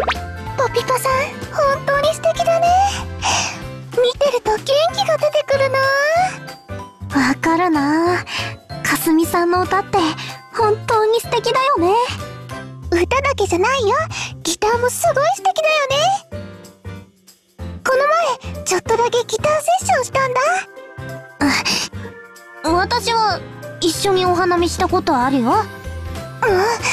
ポピパさん、本当に素敵だね。見てると元気が出てくるな。わかるな。かすみさんの歌って本当に素敵だよね。歌だけじゃないよ。ギターもすごい素敵だよね。この前、ちょっとだけギターセッションしたんだ。私は一緒にお花見したことあるよ。